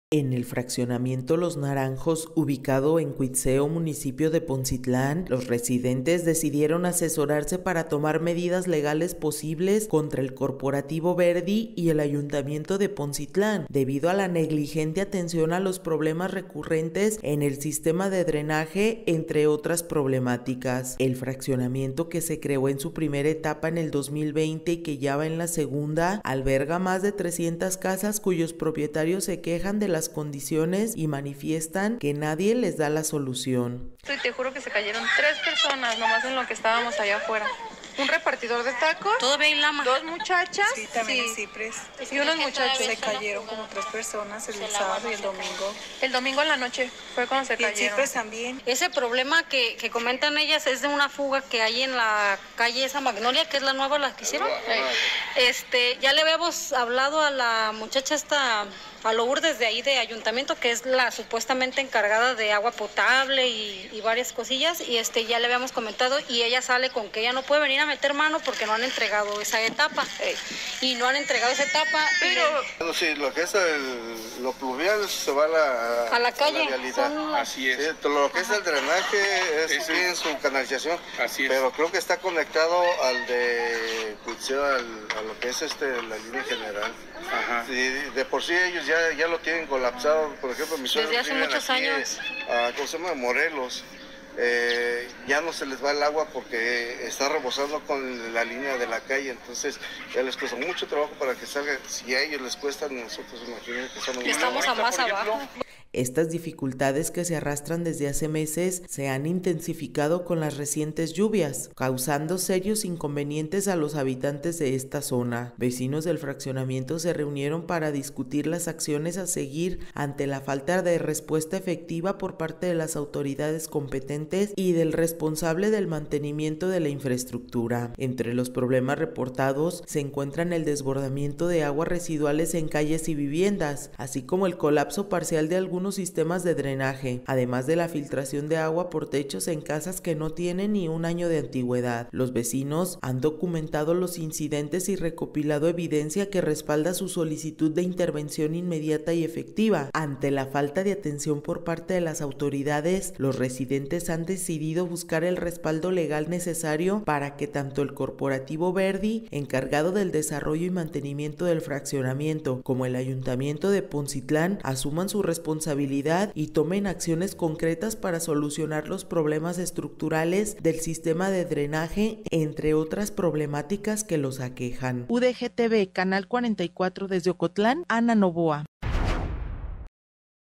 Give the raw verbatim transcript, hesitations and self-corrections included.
En el fraccionamiento Los Naranjos, ubicado en Cuitzeo, municipio de Poncitlán, los residentes decidieron asesorarse para tomar medidas legales posibles contra el Corporativo Verdi y el Ayuntamiento de Poncitlán, debido a la negligente atención a los problemas recurrentes en el sistema de drenaje, entre otras problemáticas. El fraccionamiento, que se creó en su primera etapa en el dos mil veinte y que ya va en la segunda, alberga más de trescientas casas cuyos propietarios se quejan de la las condiciones y manifiestan que nadie les da la solución. Te juro que se cayeron tres personas nomás en lo que estábamos allá afuera. Un repartidor de tacos, todavía hay lama. Dos muchachas, sí, también sí. en Cipres. Y unos muchachos. Se cayeron como tres personas el sábado y el domingo. El domingo en la noche fue cuando se y cayeron. En Cipres también. Ese problema que, que comentan ellas es de una fuga que hay en la calle esa Magnolia, que es la nueva, la que hicieron. Este, ya le habíamos hablado a la muchacha esta, a Lourdes de ahí de ayuntamiento, que es la supuestamente encargada de agua potable y, y varias cosillas, y este ya le habíamos comentado y ella sale con que ella no puede venir a meter mano porque no han entregado esa etapa eh, y no han entregado esa etapa. Pero bueno, sí, lo que es el, lo pluvial se va a la, a la calle. A la realidad. Son... Así es. Sí, lo que es el drenaje es Eso. aquí en su canalización. Así es. Pero creo que está conectado al de Cuitzeo, al, a lo que es este la línea general. Ajá. Sí, de por sí ellos ya, ya lo tienen colapsado. Por ejemplo, mis desde hace muchos años. A, ¿cómo se llama? Morelos. Eh, ya no se les va el agua porque está rebosando con la línea de la calle, entonces ya les cuesta mucho trabajo para que salga. Si a ellos les cuesta, nosotros imaginen que estamos, estamos a más abajo. Estas dificultades, que se arrastran desde hace meses, se han intensificado con las recientes lluvias, causando serios inconvenientes a los habitantes de esta zona. Vecinos del fraccionamiento se reunieron para discutir las acciones a seguir ante la falta de respuesta efectiva por parte de las autoridades competentes y del responsable del mantenimiento de la infraestructura. Entre los problemas reportados se encuentran el desbordamiento de aguas residuales en calles y viviendas, así como el colapso parcial de algunos sistemas de drenaje, además de la filtración de agua por techos en casas que no tienen ni un año de antigüedad. Los vecinos han documentado los incidentes y recopilado evidencia que respalda su solicitud de intervención inmediata y efectiva. Ante la falta de atención por parte de las autoridades, los residentes han decidido buscar el respaldo legal necesario para que tanto el Corporativo Verdi, encargado del desarrollo y mantenimiento del fraccionamiento, como el Ayuntamiento de Poncitlán asuman su responsabilidad y tomen acciones concretas para solucionar los problemas estructurales del sistema de drenaje, entre otras problemáticas que los aquejan. U D G T V, Canal cuarenta y cuatro desde Ocotlán, Ana Novoa.